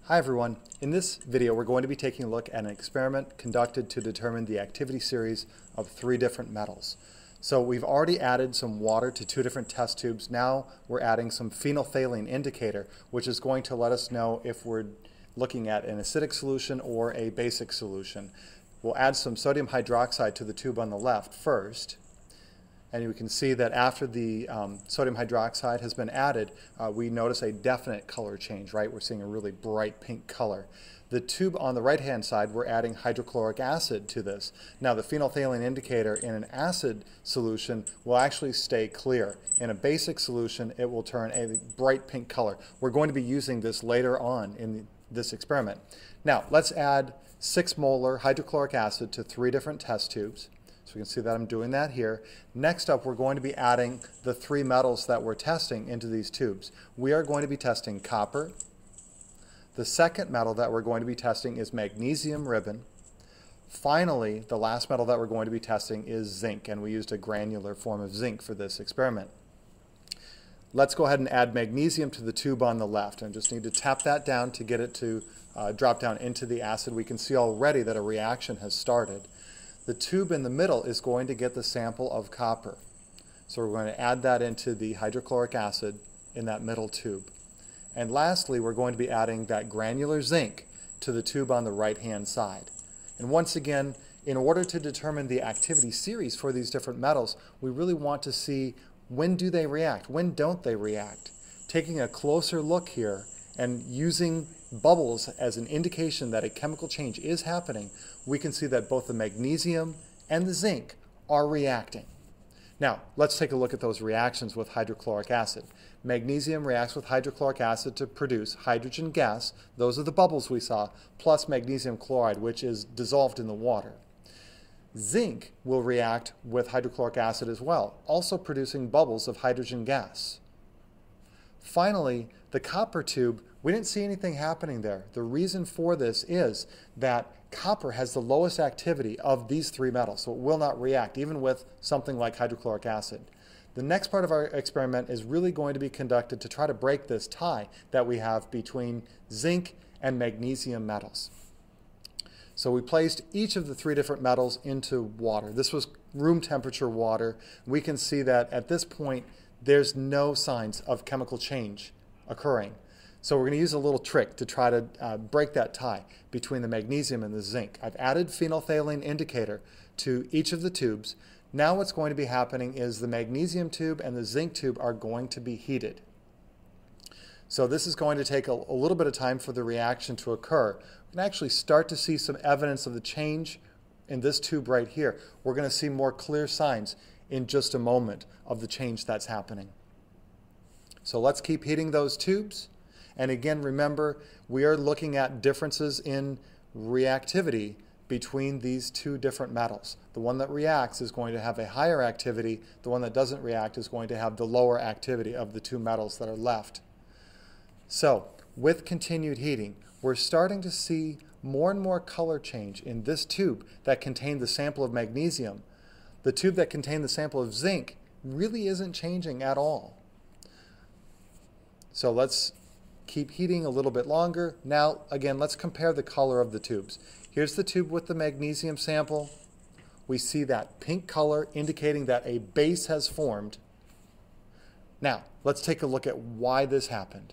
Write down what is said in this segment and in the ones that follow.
Hi everyone. In this video we're going to be taking a look at an experiment conducted to determine the activity series of 3 different metals. So we've already added some water to 2 different test tubes. Now we're adding some phenolphthalein indicator, which is going to let us know if we're looking at an acidic solution or a basic solution. We'll add some sodium hydroxide to the tube on the left first. And you can see that after the sodium hydroxide has been added, we notice a definite color change, right? We're seeing a really bright pink color. The tube on the right-hand side, we're adding hydrochloric acid to this. Now, the phenolphthalein indicator in an acid solution will actually stay clear. In a basic solution, it will turn a bright pink color. We're going to be using this later on in this experiment. Now, let's add 6 molar hydrochloric acid to 3 different test tubes. So we can see that I'm doing that here. Next up, we're going to be adding the 3 metals that we're testing into these tubes. We are going to be testing copper. The second metal that we're going to be testing is magnesium ribbon. Finally, the last metal that we're going to be testing is zinc, and we used a granular form of zinc for this experiment. Let's go ahead and add magnesium to the tube on the left. I just need to tap that down to get it to drop down into the acid. We can see already that a reaction has started. The tube in the middle is going to get the sample of copper. So we're going to add that into the hydrochloric acid in that middle tube. And lastly, we're going to be adding that granular zinc to the tube on the right-hand side. And once again, in order to determine the activity series for these different metals, we really want to see when do they react, when don't they react. Taking a closer look here and using bubbles as an indication that a chemical change is happening, we can see that both the magnesium and the zinc are reacting. Now, let's take a look at those reactions with hydrochloric acid. Magnesium reacts with hydrochloric acid to produce hydrogen gas, those are the bubbles we saw, plus magnesium chloride, which is dissolved in the water. Zinc will react with hydrochloric acid as well, also producing bubbles of hydrogen gas. Finally, the copper tube, we didn't see anything happening there. The reason for this is that copper has the lowest activity of these 3 metals, so it will not react, even with something like hydrochloric acid. The next part of our experiment is really going to be conducted to try to break this tie that we have between zinc and magnesium metals. So we placed each of the 3 different metals into water. This was room temperature water. We can see that at this point, there's no signs of chemical change occurring. So we're going to use a little trick to try to break that tie between the magnesium and the zinc. I've added phenolphthalein indicator to each of the tubes. Now what's going to be happening is the magnesium tube and the zinc tube are going to be heated. So this is going to take a little bit of time for the reaction to occur. We can actually start to see some evidence of the change in this tube right here. We're going to see more clear signs in just a moment of the change that's happening. So let's keep heating those tubes. And again, remember, we are looking at differences in reactivity between these 2 different metals. The one that reacts is going to have a higher activity. The one that doesn't react is going to have the lower activity of the 2 metals that are left. So, with continued heating, we're starting to see more and more color change in this tube that contained the sample of magnesium. The tube that contained the sample of zinc really isn't changing at all. So let's keep heating a little bit longer. Now, again, let's compare the color of the tubes. Here's the tube with the magnesium sample. We see that pink color indicating that a base has formed. Now, let's take a look at why this happened.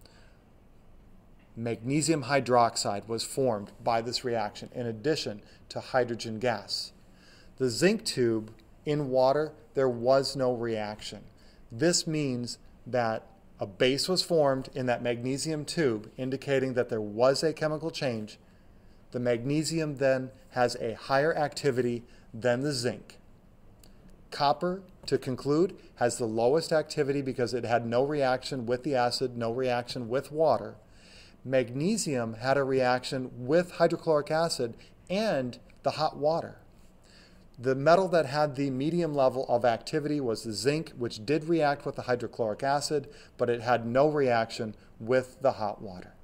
Magnesium hydroxide was formed by this reaction in addition to hydrogen gas. The zinc tube, in water, there was no reaction. This means that a base was formed in that magnesium tube, indicating that there was a chemical change. The magnesium then has a higher activity than the zinc. Copper, to conclude, has the lowest activity because it had no reaction with the acid, no reaction with water. Magnesium had a reaction with hydrochloric acid and the hot water. The metal that had the medium level of activity was the zinc, which did react with the hydrochloric acid, but it had no reaction with the hot water.